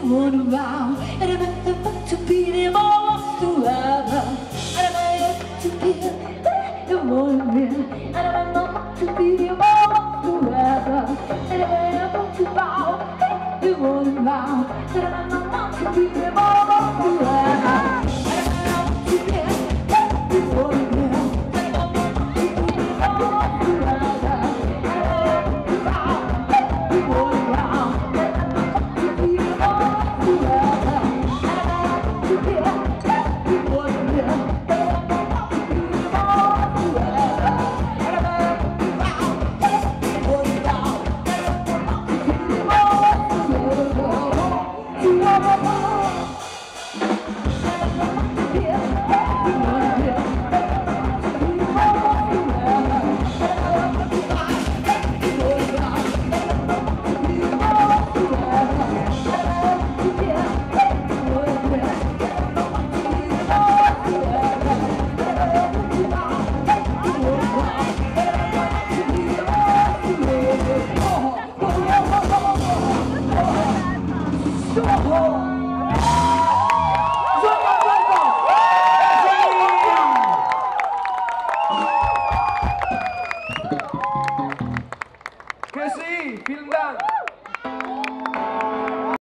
want around, and I'm about to be the most to ever. And I'm about to be the one, and I'm about to be the most to ever. And I'm about to bow the one around, and I'm about to be the most to ever. Que sí, vielen Dank.